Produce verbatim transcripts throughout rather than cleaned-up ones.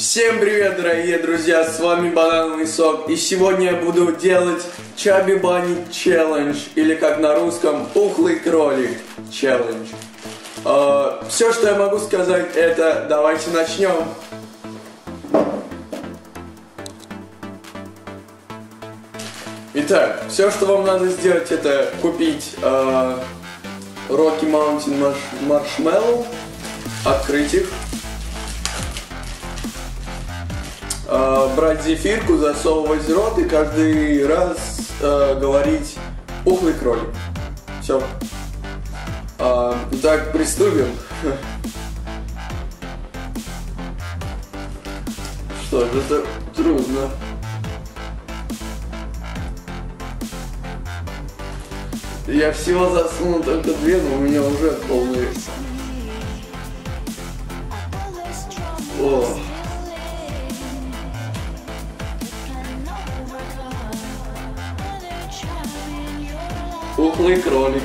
Всем привет, дорогие друзья, с вами Банановый Сок, и сегодня я буду делать Chubby Bunny Challenge, или как на русском, Пухлый Кролик Challenge. Uh, все, что я могу сказать, это давайте начнем. Итак, все, что вам надо сделать, это купить uh, Rocky Mountain Marshmallow, открыть их. Uh, брать зефирку, засовывать в рот и каждый раз uh, говорить «пухлый кролик». Все. Uh, итак, приступим. Что же, это трудно. Я всего засунул только две, но у меня уже полные. О. Пухлый кролик.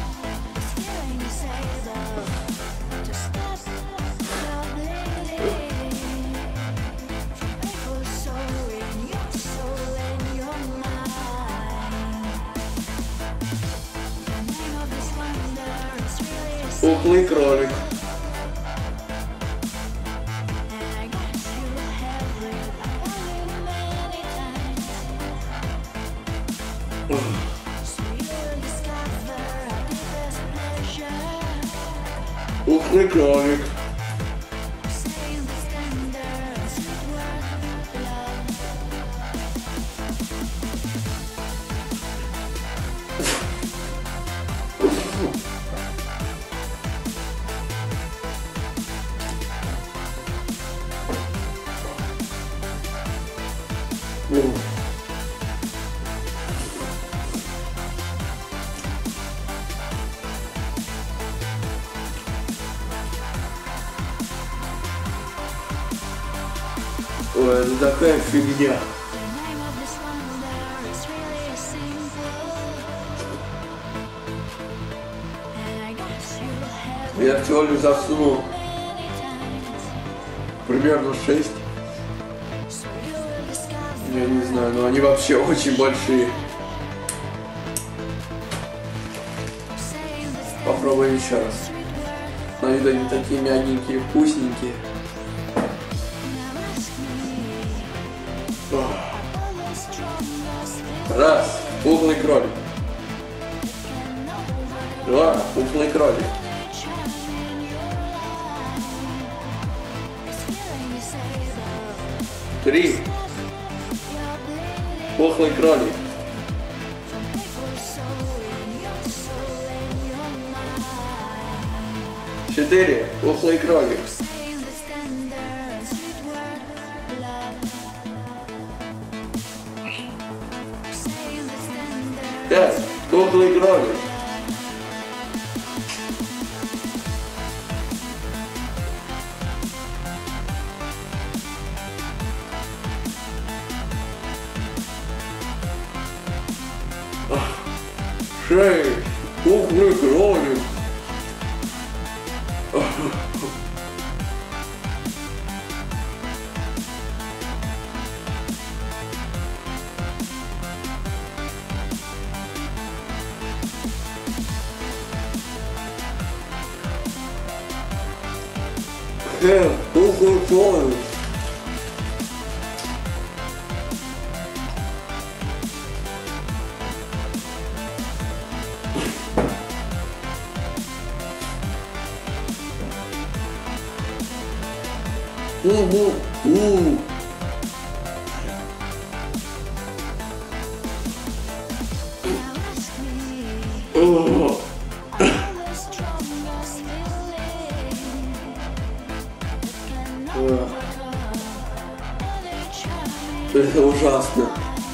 Пухлый кролик. Пухлый кролик. Ой, это такая фигня. Я всего лишь засунул примерно шесть. Я не знаю, но они вообще очень большие. Попробуем еще раз. На вид они такие мягенькие, вкусненькие. Раз, пухлый кролик. Два, пухлый кролик. Три, пухлый кролик. Четыре, пухлый кролик. Пять, пухлый кролик. Шесть, пухлый кролик. Э, пухлый кролик. Угу, угу. Это ужасно.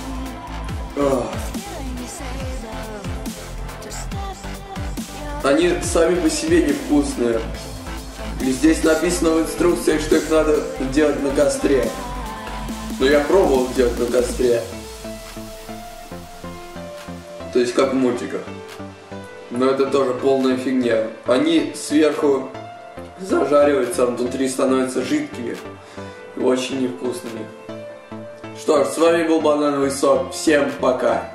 Они сами по себе невкусные. И здесь написано в инструкциях, что их надо делать на костре. Но я пробовал делать на костре. То есть как в мультиках. Но это тоже полная фигня. Они сверху зажариваются, а внутри становятся жидкими. и очень невкусными. Что ж, с вами был Банановый Сок. Всем пока!